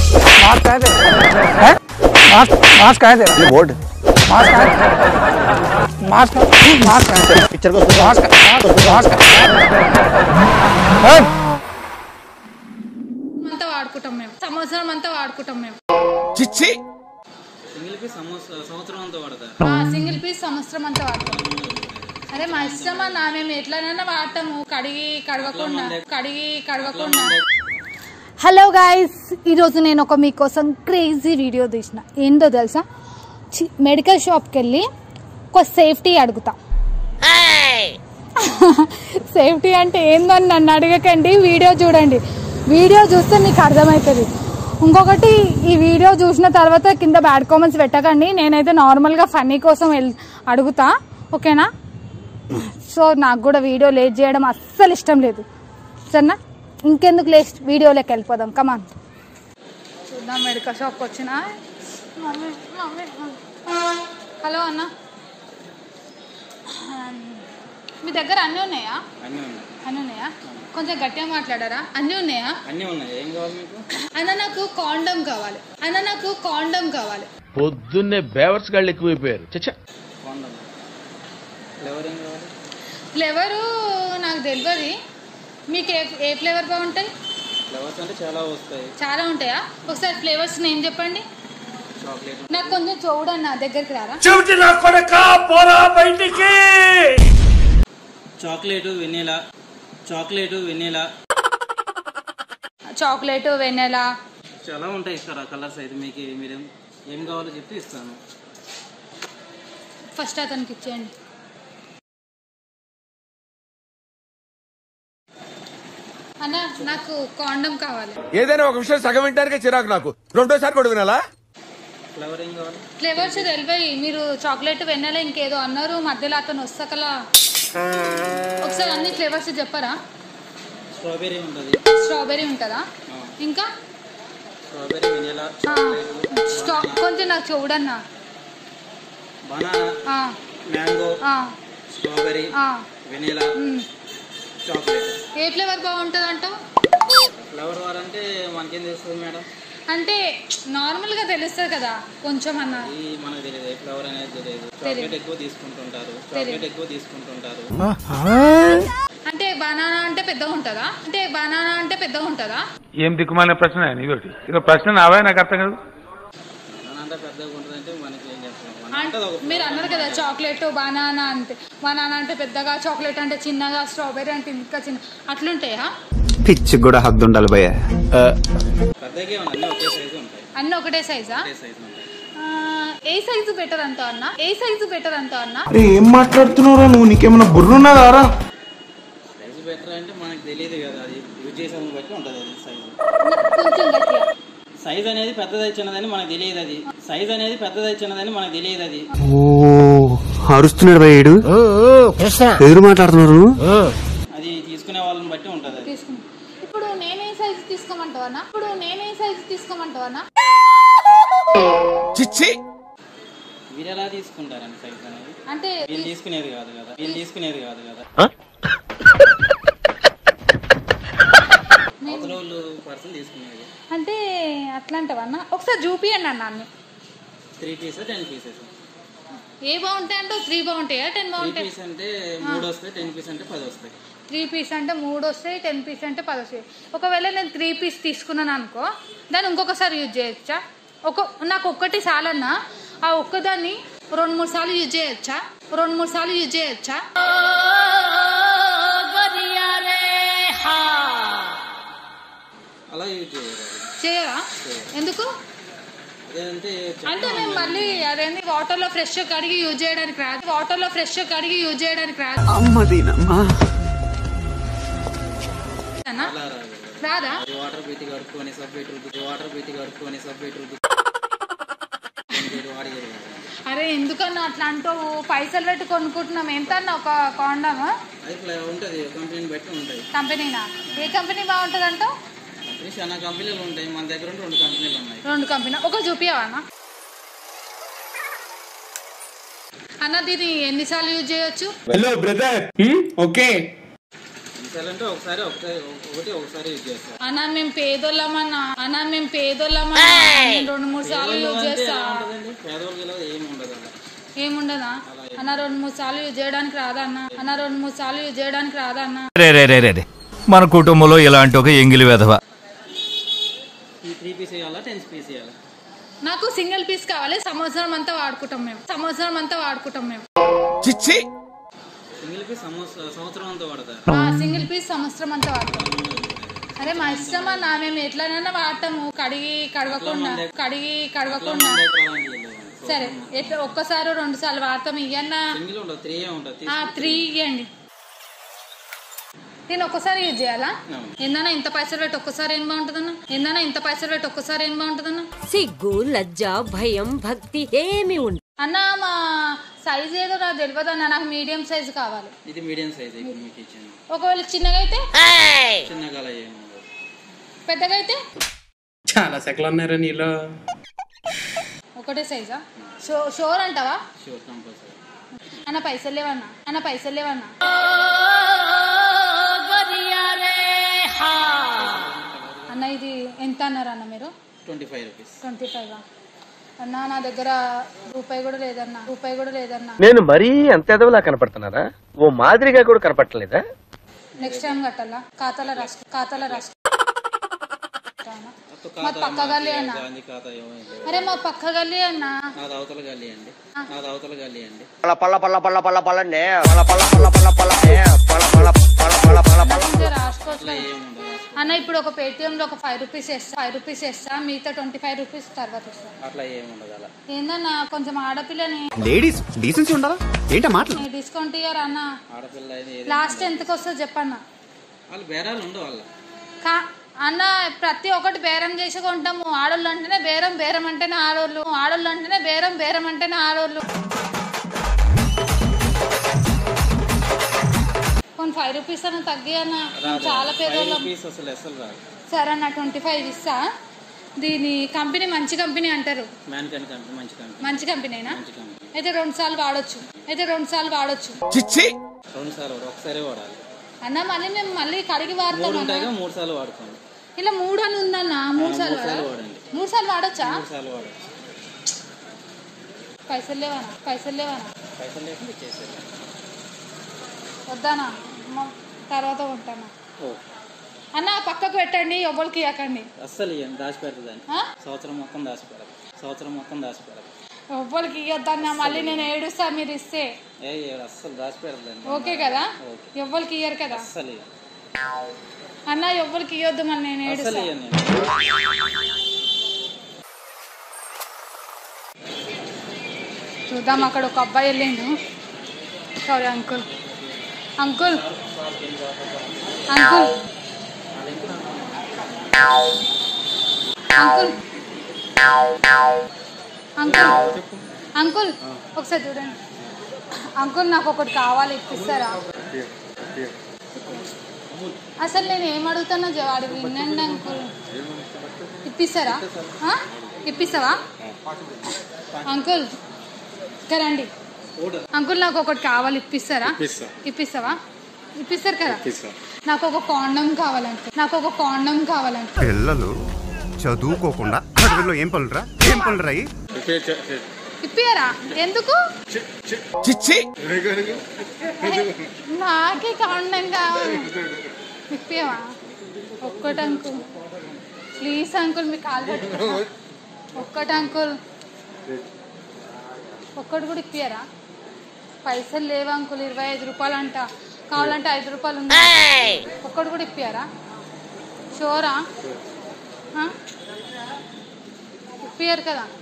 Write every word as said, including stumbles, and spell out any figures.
Mask है तेरा? Mask mask है तेरा? ये बोर्ड मास्क है मास्क मास्क है तेरा? पिक्चर को मास्क मास्क అంతా వాడుకుంటాం మేము సంవత్సరం అంతా వాడుకుంటాం మేము చిచ్చి సింగిల్ పీస్ సంవత్సరం అంతా వాడతారు సింగిల్ పీస్ సంవత్సరం అంతా వాడతాం అరే మా ఇష్టమా నా మేము ఎట్లనైనా వాడతాము కడిగి కడగకుండా కడిగి కడగకుండా హలో గైస్ ఈరోజు నేను ఒక మీకోసం క్రేజీ వీడియో తీసిన ఏంటో తెలుసా మెడికల్ షాప్కి వెళ్ళి ఒక సేఫ్టీ అడుగుతా సేఫ్టీ అంటే ఏందని నన్ను అడగకండి వీడియో చూడండి వీడియో చూస్తే మీకు అర్థమవుతుంది ఇంకొకటి ఈ వీడియో చూసిన తర్వాత కింద బ్యాడ్ కామెంట్స్ పెట్టకండి నేనైతే నార్మల్గా ఫన్నీ కోసం వెళ్ అడుగుతా ఓకేనా సో నాకు కూడా వీడియో లేట్ చేయడం అస్సలు ఇష్టం లేదు సరేనా ఇంకెందుకు లేట్ వీడియోలోకి వెళ్ళిపోదాం కమాన్ చూద్దాం మెడికల్ షాప్కి వచ్చిన మమ్మీ మమ్మీ హలో అన్న మీ దగ్గర అన్నీ ఉన్నాయా అన్నీ ఉన్నాయి అన్నీ ఉన్నాయా కొంచెం గట్టిగా మాట్లాడారా అన్నీ ఉన్నాయా అన్నీ ఉన్నాయి ఏం కావాలి మీకు అన్న నాకు కాండమ్ కావాలి అన్న నాకు కాండమ్ కావాలి పొద్దున్నే బేవర్స్ గాళ్ళు ఎక్కువైపోయారు చచ్చా కాండమ్ ఫ్లేవర్ ఏం కావాలి ఫ్లేవరు నాకు తెలియదు మీకు ఏ ఏ ఫ్లేవర్ బాగుంటాయి ఫ్లేవర్స్ అంటే చాలా వస్తాయి చాలా ఉంటాయా ఒకసారి ఫ్లేవర్స్ నేమ్ చెప్పండి చాక్లెట్ నాకు కొంచెం చూడండి నా దగ్గరికి రారా chocolate vanilla chocolate vanilla chocolate vanilla చాలా ఉంటాయి ఇక్కడ కలర్స్ అయితే మీకు మీరు ఏం కావాలో చెప్తే ఇస్తాను ఫస్ట్ అతనికి ఇచ్చేయండి అన్న నాకు కాండమ్ కావాలి ఏదైనా ఒక విషయం సగం వింటానికే చిరాకు నాకు రెండోసారి కూడా వినాలా ఫ్లేవర్ ఏం కావాలి ఫ్లేవర్స్ తెలిపాయి మీరు చాక్లెట్ వెన్నెల ఇంకేదో అన్నారు మధ్యలో అతను వస్తాకలా ఒకసారి అన్ని ఫ్లేవర్స్ చెప్పరా స్ట్రాబెర్రీ ఉంటుంది స్ట్రాబెర్రీ ఉంటుందా ఇంకా స్ట్రాబెర్రీ వెనీలా స్టా కొంచెం నాకు చూడన్నా banana mango strawberry vanilla chocolate ఏ ఫ్లేవర్ బాగుంటుంది అంటావు ఫ్లేవర్ వార్ అంటే మనకేం తెలుస్తుంది మేడం అంటే నార్మల్ గా తెలుస్తుంది కదా కొంచెం అన్న ఈ మనకు తెలియదు ఏ ఫ్లేవర్ అనేది తెలియదు చాక్లెట్ ఎక్కువ తీసుకుంటుంటారు చాక్లెట్ ఎక్కువ తీసుకుంటుంటారు అంటే బనానా అంటే పెద్దగా ఉంటుందా అంటే బనానా అంటే పెద్దగా ఉంటుందా ఏం దిక్కుమాలిన ప్రశ్న ఇదొకటి ఇక ప్రశ్న నావే నాకు అర్థం కాదు బనానా అంటే పెద్దగా ఉంటుంది అంటే మనకి ఏం చెప్తాం మీరు అన్నారు కదా చాక్లెట్ బనానా అంటే బనానా అంటే పెద్దగా చాక్లెట్ అంటే చిన్నగా స్ట్రాబెర్రీ అంటే ఇంకా చిన్న అట్లుంటాయా పిచ్చి కూడా హద్దు ఉండాలి భయ్య పెద్దగా అన్నీ ఒకే సైజు ఉంటాయి అన్ని ఒకటే సైజా ఒకే సైజు ఉంటాయి ఏ సైజు బెటర్ అంతా అన్న ఏ సైజు బెటర్ అంతా అన్న ఏం మాట్లాడుతున్నారా నువ్వు నీకేమైనా బుర్రున్నదారా సైజు బెటర్ అంటే మనకు తెలియదు కదా అది యూజ్ చేసేదాన్ని బట్టి ఉంటుంది అది సైజు కొంచెం గట్టిగా సైజ్ అనేది పెద్దది చిన్నదని మనకు తెలియదు అది సైజ్ అనేది పెద్దది చిన్నదని మనకు తెలియదు అది ఓ అరుస్తున్నాడు భయ్యుడు ఎదురు మాట్లాడుతున్నారు అది తీసుకునే వాళ్ళని బట్టి ఉంటుంది అది తీసుకున్నా ఇప్పుడు నేనే సైజు తీసుకోమంటావా ఇప్పుడు నేనే సైజు తీసుకోమంటావా చిచ్చి మీరు ఎలా తీసుకుంటారండి సైజ్ అనేది అంటే వీళ్ళు తీసుకునేది కాదు కదా వీళ్ళు తీసుకునేది కాదు కదా అవతల వాళ్ళు పర్సన్ తీసుకునేది అంటే అట్లా అంటావన్నా ఒకసారి చూపియండి అన్న అన్ని త్రీ పీసెస్ టెన్ పీసెస్ ఏ బాగుంటాయి అంటే త్రీ బాగుంటాయా టెన్ త్రీ బాగుంటాయి పీస్ అంటే మూడు వస్తాయి టెన్ పీస్ అంటే పది వస్తాయి త్రీ పీస్ అంటే మూడు వస్తాయి టెన్ పీస్ అంటే పది వస్తాయి ఒకవేళ నేను త్రీ పీస్ తీసుకున్నాను అనుకో దాన్ని ఇంకొకసారి యూజ్ చేయొచ్చా ఒక నాకు ఒక్కటి చాలన్నా ఆ ఒక్కదాన్ని రెండు మూడు సార్లు యూజ్ చేయొచ్చా రెండు మూడు సార్లు యూజ్ చేయొచ్చా అలా యూజ్ చేయరు చేయరా ఎందుకు అదేంటే అంటే నేను మళ్ళీ అదేంటి వాటర్ లో ఫ్రెష్ కడిగి యూజ్ చేయడానికి రాదు వాటర్ లో ఫ్రెష్ కడిగి యూజ్ చేయడానికి రాదు అలా రాదు రాదా వాటర్ పెట్టి కడుక్కొని సబ్బెట్ రుద్దు వాటర్ పెట్టి కడుక్కొని సబ్బెట్ రుద్దు వాడేది అరే ఎందుకన్నా అట్లా అంటావు పైసలు పెట్టి కొనుక్కుంటున్నాం ఎంత అన్న ఒక కాండమ్ అది ఉంటుంది కంపెనీని బట్టి ఉంటాయి కంపెనీనా ఏ కంపెనీ బాగుంటుంది అంటావు కంపెనీ చాలా కంపెనీలు ఉంటాయి మన దగ్గర రెండు కంపెనీలు ఉన్నాయి రెండు కంపెనీ ఒక చూపియావా అన్న అన్న దీన్ని ఎన్నిసార్లు యూజ్ చేయొచ్చు హలో బ్రదర్ ఓకే అంటే ఒకసారి ఒకసారి ఒకటి ఒకసారి యూజ్ చేస్తాం అన్నా మేము పేదోళ్ళమన్నా అన్నా మేము పేదోళ్ళమన్నా రెండు మూడు సార్లు యూజ్ చేస్తా పేదవాళ్ళకి ఏమి ఉండదు ఏముండదా అన్న రెండు మూడు సార్లు యూజ్ చేయడానికి రాదా అన్న అన్న రెండు మూడు సార్లు యూజ్ చేయడానికి రాదా అన్న రే రే రే రే మన కుటుంబంలో ఇలాంటి ఒక ఎంగిలి వెధవ. త్రీ పీస్ వేయాలా టెన్ పీస్ వేయాలా? నాకు సింగిల్ పీస్ కావాలి. సంవత్సరం అంతా వాడుకుంటాం మేము సంవత్సరం అంతా వాడుకుంటాం మేము చిచ్చి సింగిల్ పీస్ సంవత్సరం అంతా వాడతారు. సింగిల్ పీస్ సంవత్సరం అంతా వాడతాం. అరే మా ఇష్టమా నా మేము ఎట్లనైనా వాడతాము కడిగి కడగకుండా కడిగి కడగకుండా సరే ఎట్లా ఒక్కసారి రెండు సార్లు వాడతాం. ఇవన్నా త్రీ ఇవ్వండి. నేను ఒక్కసారి యూజ్ చేయాలా? ఏందన్నా ఇంత పైసలు పెట్టి ఒక్కసారి ఏం బాగుంటుందన్నా? ఏందన్నా ఇంత పైసలు పెట్టి ఒక్కసారి ఏం బాగుంటుందన్నా? సిగ్గు లజ్జ భయం భక్తి ఏమి ఉండదు అన్నా. మా సైజ్ ఏదో నాకు తెలియదు అన్న. నాకు మీడియం సైజ్ కావాలి. ఇది మీడియం సైజ్ మీకు ఇచ్చాను. ఒకవేళ చిన్నగా అయితే చిన్నగా పెద్దగా అయితే చాలా సెకలు అన్నారా నీలో? ఒకటే సైజా? షో షోర్ అంటావా? Sure compulsory. అన్న పైసలు లేవన్నా అన్న పైసలు లేవన్నా అన్న ఇది ఎంత అన్నారు అన్న మీరు? Twenty five rupees. Twenty five అన్న నా దగ్గర రూపాయి కూడా లేదన్నా రూపాయి కూడా లేదన్నా. నేను మరీ అంత ఎదవలా కనపడుతున్నారా? ఓ మాదిరిగా కూడా కనపడలేదా? నెక్స్ట్ టైం కట్టాలా? ఖాతాల రాష్ట్ర ఖాతాల రాష్ట్ర మా పక్క గల్లీ అన్న. అరే మా పక్క గల్లీ అన్న. నాది అవతల గల్లీ అండి. నాది అవతల గల్లీ అండి. అన్న ఇప్పుడు ఒక పేటిఎం లో ఒక ఫైవ్ రూపీస్ వేస్తా ఫైవ్ రూపీస్ వేస్తా మిగతా ట్వంటీ ఫైవ్ రూపీస్ తర్వాత వస్తా. అట్లా ఏముండదు. అలా ఏందన్నా కొంచెం ఆడపిల్లని లేడీస్ డీసెన్సీ ఉండాలా ఏంటా మాటలు? డిస్కౌంట్ ఇయ్యారా అన్న? ఆడపిల్ల లాస్ట్ ఎంతకు వస్తుంది చెప్పన్న? వాళ్ళు బేరాలు ఉండవు వాళ్ళ అన్న. ప్రతి ఒక్కటి బేరం చేసి కొంటాము. ఆడోళ్ళు అంటేనే బేరం బేరం అంటేనే ఆడోళ్ళు ఆడోళ్ళు అంటేనే బేరం బేరం అంటేనే ఆడోళ్ళు. కొన్ని ఫైవ్ రూపీస్ అన్న తగ్గి అన్న. చాలా పేదోళ్ళం. సరే అన్న ట్వంటీ ఫైవ్ ఇస్తా. దీని కంపెనీ మంచి కంపెనీ అంటారు. మంచి కంపెనీనా? అయితే రెండు సార్లు వాడొచ్చు అయితే రెండు సార్లు వాడొచ్చు రెండు సార్లు ఒకసారి వాడాలి అన్న. మళ్ళీ మేము మళ్ళీ కడిగి వాడతాం. మూడు సార్లు వాడుకోండి. ఇలా మూడు అని ఉందన్న. మూడు సార్లు మూడు సార్లు వాడచ్చా? పైసలు లేవనా? పైసలు లేవనా? పైసలు లేకుండా చేసేది వద్దానా? తర్వాత ఉంటానా అన్న? పక్కకు పెట్టండి ఎవరికి ఇవ్వకండి అస్సలు దాచి పెడతాను. సంవత్సరం మొత్తం దాచి పెడతాను. సంవత్సరం మొత్తం దాచి పెడతాను. ఎవ్వరికి ఇవ్వద్దన్నా. మళ్ళీ నేను ఏడుస్తా మీరు ఇస్తే. అస్సలు దాచి పెడతాను. ఓకే కదా? ఎవ్వరికి ఇయ్యరు కదా అస్సలు అన్న. ఎవ్వరికి ఇవ్వద్దు మళ్ళీ నేను ఏడుస్తా. చూద్దాం. అక్కడ ఒక అబ్బాయి వెళ్ళిండు. Sorry uncle uncle uncle uncle uncle uncle ఒకసారి చూడండి అంకుల్. నాకు ఒకటి కావాలి ఇప్పిస్తారా? అసలు నేను ఏం అడుగుతానో జవాడు వినండి అంకుల్. ఇప్పిస్తారా? ఇప్పిస్తావా అంకుల్? రండి అంకుల్. నాకు ఒకటి కావాలి ఇప్పిస్తారా? ఇప్పిస్తావా? ఇప్పిస్తారు కదా? నాకు ఒక కాండం కావాలంటే నాకు ఒక కాండం కావాలంటే పిల్లలు చదువుకోకుండా అడవిలో ఏం పనులురా ఏం పనులురా? ఇప్పియరా? ఎందుకు? నాకే కాండం కావాలి. ఇప్పియవా? ఒక్కటి అంకుల్ ప్లీజ్ అంకుల్. మీ కాలు పట్టుకో. ఒక్కటి అంకుల్. ఒక్కటి కూడా ఇప్పియరా? పైసలు లేవు అంకుల్. ఇరవై ఐదు రూపాయలు అంట. కావాలంటే ఐదు రూపాయలు ఉన్నాయి. ఒక్కటి కూడా ఇప్పియరా? షోరా? ఇప్పియరు కదా?